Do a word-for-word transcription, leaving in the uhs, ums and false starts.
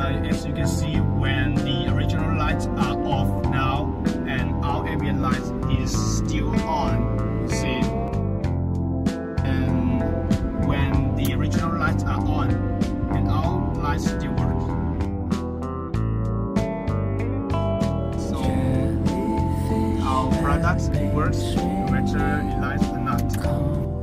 uh, as you can see, when the original lights are off now and our ambient light is still on, see, and when the original lights are on and our lights still work. So our product works no matter it lights or not.